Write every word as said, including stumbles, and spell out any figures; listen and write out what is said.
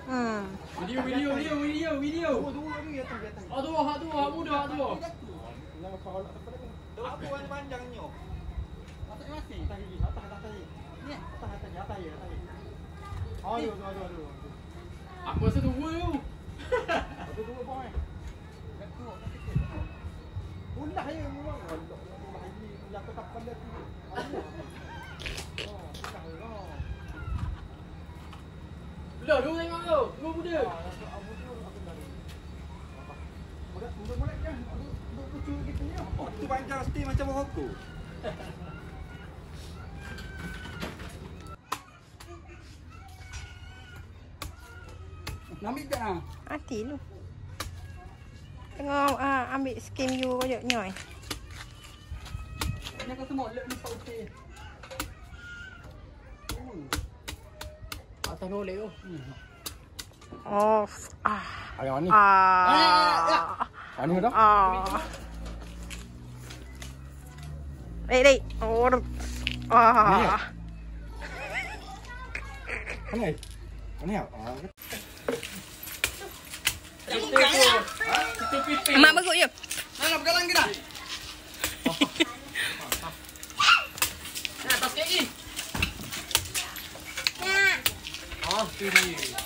Hmm. Video, video, video, video, video. Dua, dua ni atas di atas. Oh, dua, hak dua, hak muda, hak dua. Jangan kau nak apa lagi. Apa warna panjangnya? Atas masih. Atas lagi. Atas atas tadi. Ni atas atas ni atas ya atas. Aduh, aduh, aduh, aduh. Aku rasa dua tu. Ada dua boy. Kat tu. Ulah ya memang. Ulah ini yang tetap pada tu. Oh, tak lah. Belah, dua tengok tu. Dua muda. Muda-muda kan. Duk lucu gitu ni. Oh, tu panjang mesti macam rokok. Namik dah. Mati tu. Tengok uh, ambil skim you koyak nyoy. Ni kau semua lek ni okey. Atas noleh tu. Oh. Ah. Ayah ni. Ah. Ah ni dah. Ah. Đây đây. Oh. Ah. Ni. Ni ah. Mak bagus je. Mana bergalang ke dah? Nah, tas kaki. Oh, tu dia.